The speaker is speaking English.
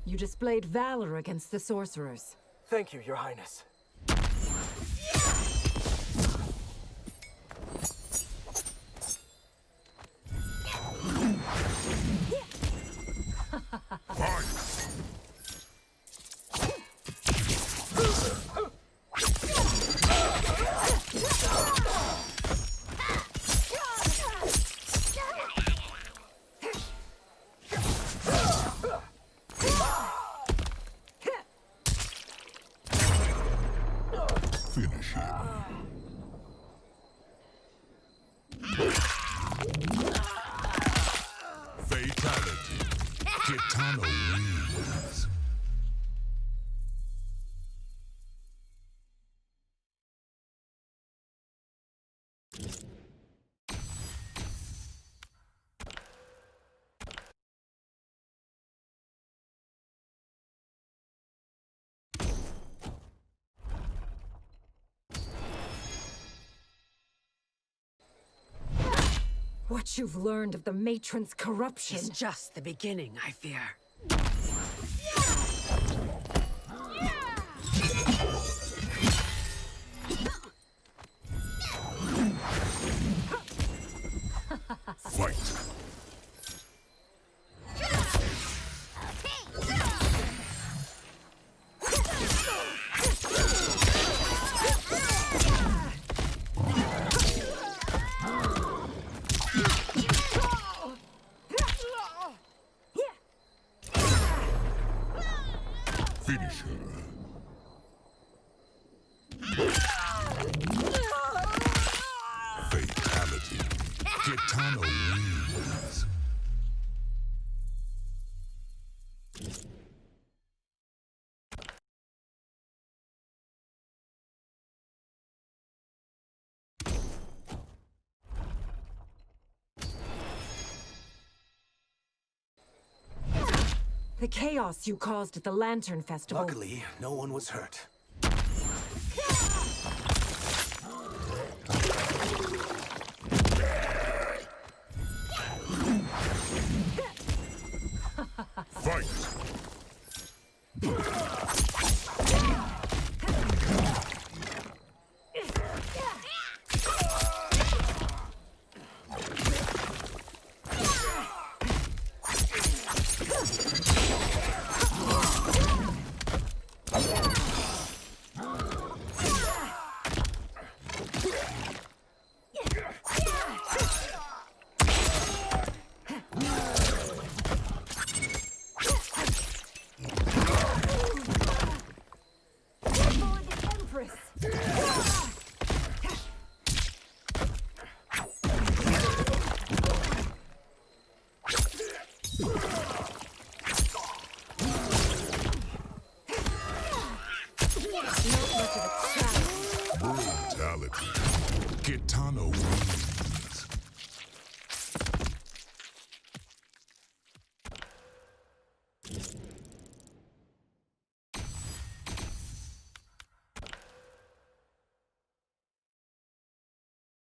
You displayed valor against the sorcerers. Thank you, Your Highness. Finish him. Fatality. Kitana wins. What you've learned of the matron's corruption... It's just the beginning, I fear. Fight. Finish her. Fatality. Kitana wins. The chaos you caused at the Lantern Festival... Luckily, no one was hurt. Fight.